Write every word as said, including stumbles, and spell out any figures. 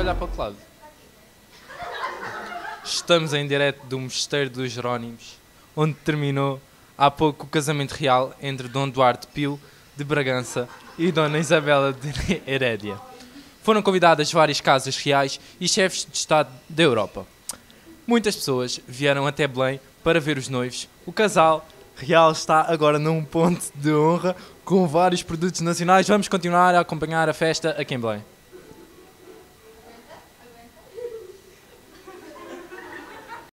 olhar para o outro lado. Estamos em direto do Mosteiro dos Jerónimos, onde terminou há pouco o casamento real entre Dom Duarte Pio de Bragança e Dona Isabela de Herédia. Foram convidadas várias casas reais e chefes de Estado da Europa. Muitas pessoas vieram até Belém para ver os noivos. O casal real está agora num ponto de honra com vários produtos nacionais. Vamos continuar a acompanhar a festa aqui em Belém.